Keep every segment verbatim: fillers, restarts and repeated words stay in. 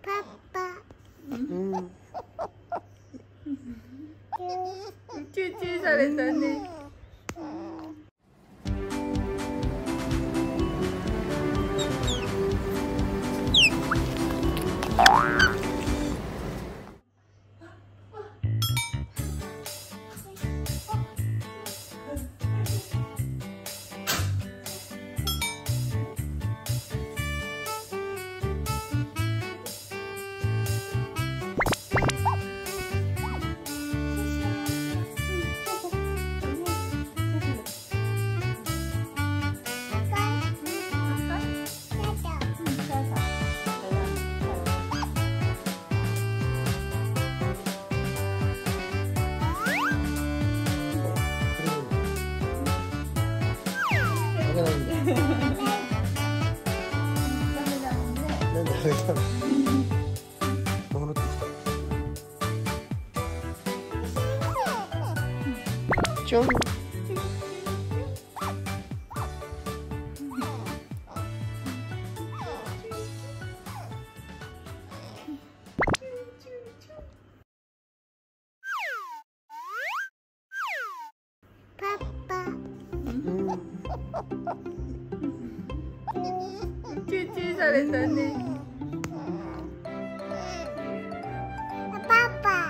うん。チューチューされたね。 戻ってきた。ちょん。 チューチューされたね。 パパ。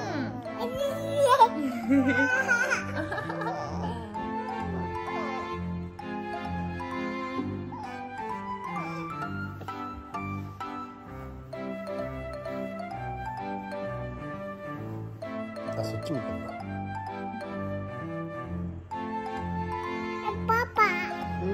あ、そっち見てるな。 パパ。 うん。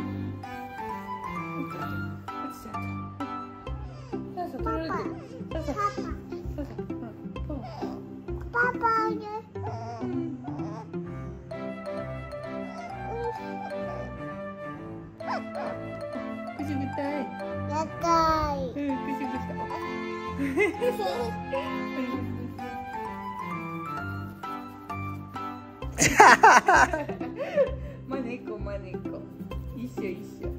パパね。 くすぐったい。 やったい。 うん、くすぐったい。マネコマネコ。一緒一緒。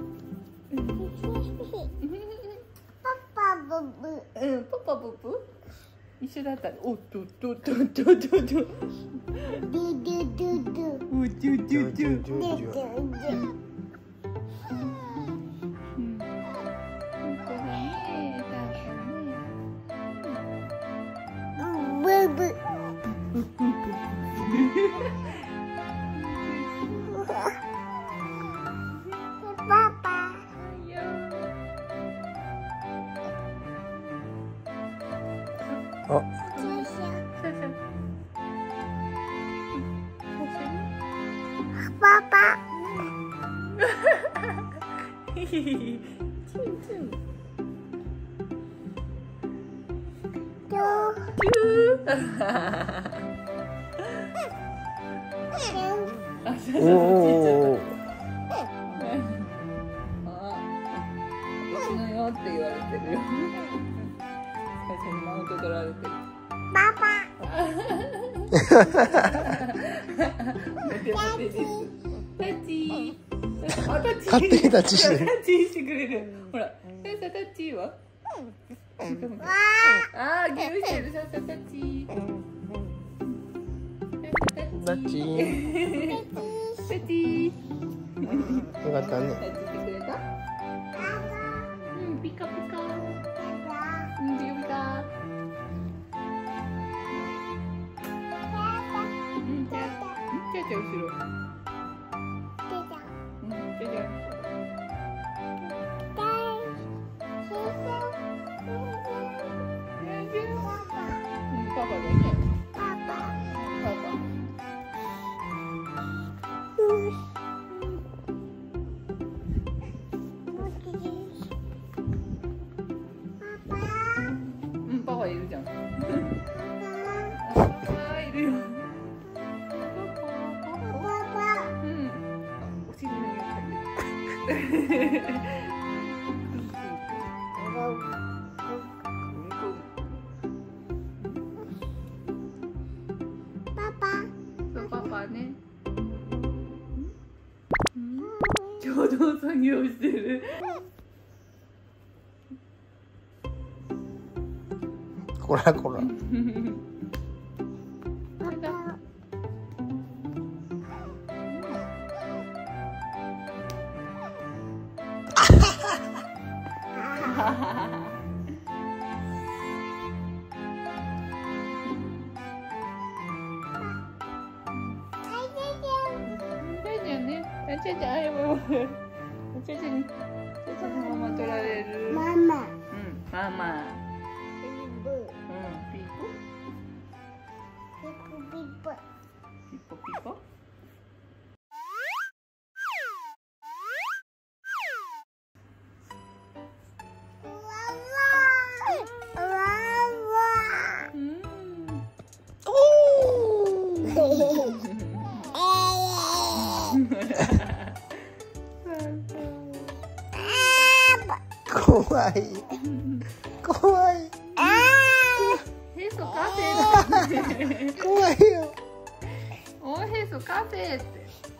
パパブブ。 うん、パパブブ。一緒だった。おっとっとっとっとっとっと。 ドゥドゥドゥドゥ。 おっとっとっと。 ジュジュジュジュ。 うん。本当だね。 ブブ。パパ。 あ。 パパ。 チュンチュン。 チュチュー。あ、そうそう、 おお。 あ、私のよって言われてるよ。最初にマウント取られてる。 パパ。 モテモテです。タッチ。あ、タッチ。 勝手にタッチしてる。 タッチしてくれる。ほら、さあさあタッチは。 わああ、ギューしてる。さあさあタッチ。 タッチ。 タッチ。 よかったね。 タッチしてくれた。うん、ピカピカ。うん、ピカピカ。うん、じゃあ、じゃあ、じゃあ、後ろ。うん、じゃあ、じゃあ。パパだね。 パパ。 パパ。うん、パパいるじゃん。パパいるよ。うん。お尻の匂い嗅いでる。そうパパね。共同作業してる。 こらこら。 ちゃちゃ、あれも。ちゃちゃに。ちゃちゃのまま取られる。 ママ。 うん、ママ。 ピうん、ピーポ。ピポピポ。 ピポピポ。うん。 怖い。怖い。 へそカフェ。 怖いよ。 おへそカフェって。